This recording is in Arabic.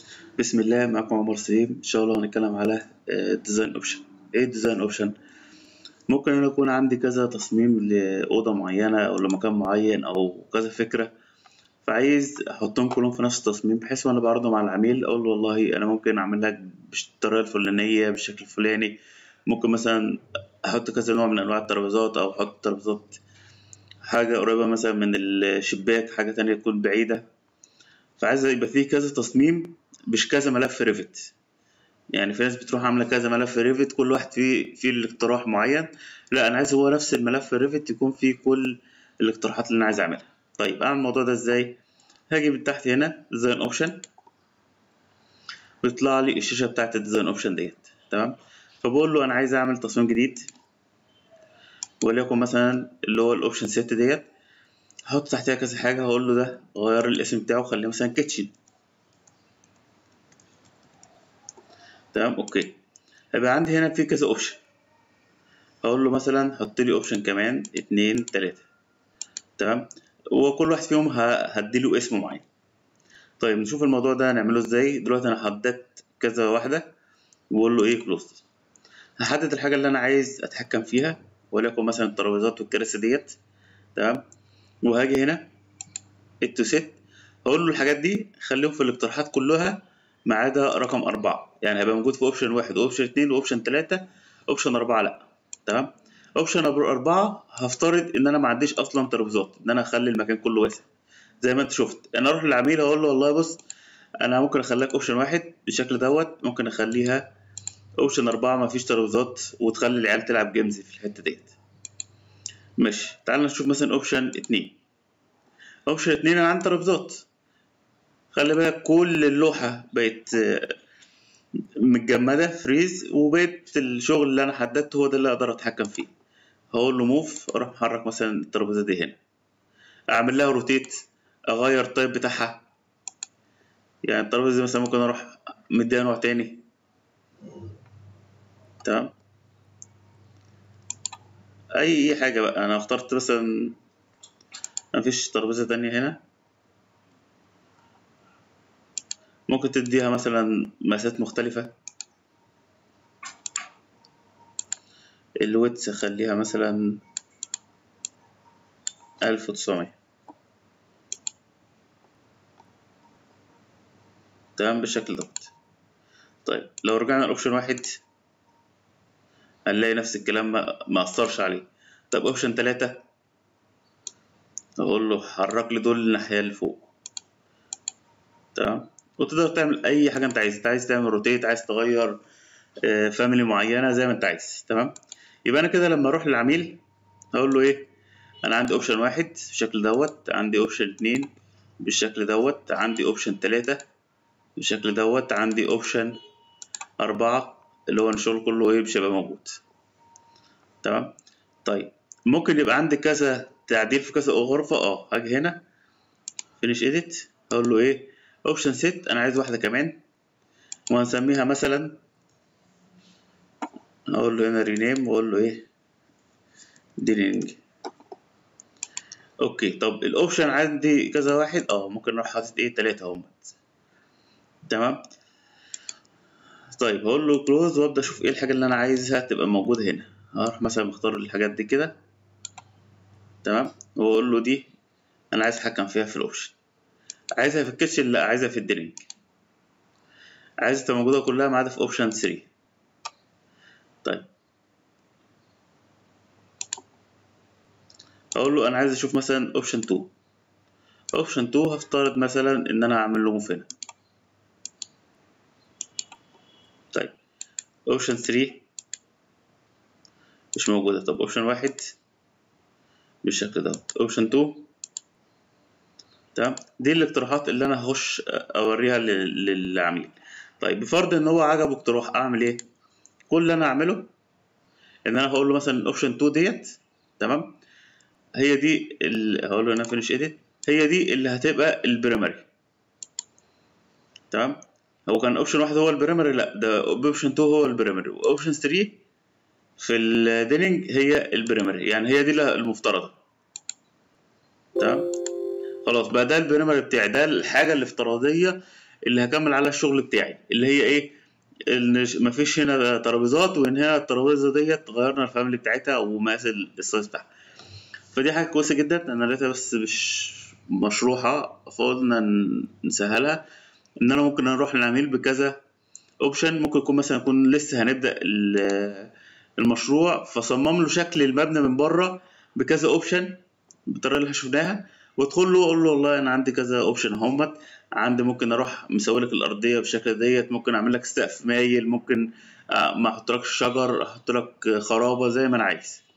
بسم الله، معكم عمر سليم. ان شاء الله هنتكلم على ديزاين اوبشن. ايه ديزاين اوبشن؟ ممكن انا يكون عندي كذا تصميم لاوضه معينه او لمكان معين او كذا فكره، فعايز احطهم كلهم في نفس التصميم، بحيث وانا بعرضهم على العميل اقول له والله انا ممكن اعمل لك بالطريقه الفلانيه بالشكل الفلاني. ممكن مثلا احط كذا نوع من انواع الترابيزات، او احط ترابيزات حاجه قريبه مثلا من الشباك، حاجه تانية تكون بعيده. فعايز يبقى فيه كذا تصميم، مش كذا ملف ريفت. يعني في ناس بتروح عاملة كذا ملف ريفت، كل واحد فيه الاقتراح معين. لا، أنا عايز هو نفس الملف ريفت يكون فيه كل الاقتراحات اللي أنا عايز أعملها. طيب أعمل الموضوع ده إزاي؟ هاجي من تحت هنا ديزاين أوبشن، ويطلع لي الشاشة بتاعت الديزاين أوبشن ديت. تمام. فبقول له أنا عايز أعمل تصميم جديد، وليكن مثلا اللي هو الأوبشن سيت ديت. هحط تحتها كذا حاجة، هقول له ده غير الاسم بتاعه، خليه مثلا كيتشن. تمام، أوكي. هيبقى عندي هنا في كذا أوبشن، هقول له مثلا حط لي أوبشن كمان اتنين تلاتة. تمام. وكل واحد فيهم هديله اسم معين. طيب نشوف الموضوع ده هنعمله ازاي. دلوقتي انا حددت كذا واحدة، واقول له ايه كلوز. هحدد الحاجة اللي انا عايز اتحكم فيها، وليكن مثلا الترابيزات والكراسي ديت. تمام. وهاجي هنا التو سيت، هقول له الحاجات دي خليهم في الاقتراحات كلها ما عدا رقم أربعة. يعني هيبقى موجود في اوبشن واحد واوبشن اتنين واوبشن تلاتة، اوبشن أربعة لأ. تمام. اوبشن أربعة هفترض إن أنا ما عنديش أصلا ترابيزات، إن أنا أخلي المكان كله واسع. زي ما أنت شفت، أنا أروح للعميل أقول له والله بص، أنا ممكن أخليك اوبشن واحد بالشكل دوت، ممكن أخليها اوبشن أربعة ما فيش ترابيزات، وتخلي العيال تلعب جيمز في الحتة ديت. ماشي، تعال نشوف مثلا اوبشن اتنين. اوبشن اتنين أنا عندي ترابيزات. خلي بالك كل اللوحة بقت متجمدة فريز، وبقيت الشغل اللي أنا حددته هو ده اللي أقدر أتحكم فيه. هقول له موف، أروح محرك مثلا الترابيزة دي هنا، أعمل لها روتيت، أغير التايب بتاعها. يعني الترابيزة دي مثلا ممكن أروح مديها نوع تاني. تمام. أي حاجة بقى، أنا اخترت مثلا مفيش ترابيزة تانية هنا. ممكن تديها مثلا مقاسات مختلفة. الويتس أخليها مثلا 1900. تمام بالشكل دوت. طيب لو رجعنا لأوبشن واحد، هنلاقي نفس الكلام ما أثرش عليه. طب أوبشن تلاتة، أقول له حرك لي دول الناحية اللي فوق. تمام. وتقدر تعمل أي حاجة أنت عايز. أنت عايز تعمل روتيت، عايز تغير فاميلي معينة زي ما أنت عايز. تمام. يبقى أنا كده لما أروح للعميل هقول له إيه؟ أنا عندي أوبشن واحد بالشكل دوت، عندي أوبشن اتنين بالشكل دوت، عندي أوبشن تلاتة بالشكل دوت، عندي أوبشن أربعة اللي هو الشغل كله إيه مش هيبقى موجود. تمام. طيب ممكن يبقى عندي كذا تعديل في كذا غرفة. هاجي هنا فينيش إيديت، هقول له إيه؟ أوبشن سيت، أنا عايز واحدة كمان وهنسميها مثلا، اقول له هنا رينيم، واقول له ايه؟ ديلينج. اوكي. طب الاوبشن عندي كذا واحد، ممكن اروح حاطط ايه؟ تلاتة اهم. تمام. طيب هقول له كلوز، وابدا اشوف ايه الحاجه اللي انا عايزها تبقى موجوده هنا. هروح مثلا مختار الحاجات دي كده. تمام. واقول له دي انا عايز اتحكم فيها في الاوبشن. عايزها في الكيتشن؟ لا، عايزها في الديلينج. عايزها تبقى موجوده كلها ما عدا في اوبشن 3. طيب اقول له انا عايز اشوف مثلا اوبشن 2. اوبشن 2 هفترض مثلا ان انا هعمل له موف هنا. طيب اوبشن 3 مش موجودة. طب اوبشن واحد بالشكل دوت، اوبشن 2. تمام. دي الاقتراحات اللي انا هخش اوريها للعميل. طيب بفرض ان هو عجبه اقتراح، اعمل ايه؟ كل اللي انا اعمله ان انا هقول له مثلا الاوبشن 2 ديت. تمام. هي دي هقول له هنا فينيش اديت، هي دي اللي هتبقى البريمري. تمام. هو كان اوبشن واحد هو البريمري، لا ده اوبشن 2 هو البريمري، واوبشن 3 في الديلينج هي البريمري، يعني هي دي المفترضة. تمام. خلاص بقى ده البريمري بتاعي، ده الحاجة الافتراضية اللي هكمل على الشغل بتاعي، اللي هي ايه، ان مفيش هنا ترابيزات، وان هنا الترابيزه ديت غيرنا الفاميلي بتاعتها ومقاس السايز بتاعها. فدي حاجه كويسه جدا، انا لقيتها بس مش مشروحه، فقلنا نسهلها. ان انا ممكن اروح للعميل بكذا اوبشن، ممكن يكون مثلا يكون لسه هنبدا المشروع، فصمم له شكل المبنى من بره بكذا اوبشن بالطريقه اللي احنا شفناها، وادخل له اقول له والله انا عندي كذا اوبشن اهمت، عندي ممكن اروح مسوي لك الارضيه بالشكل ديت، ممكن اعمل لك سقف مايل، ممكن ما احطلكش شجر، احط لك خرابه زي ما انا عايز.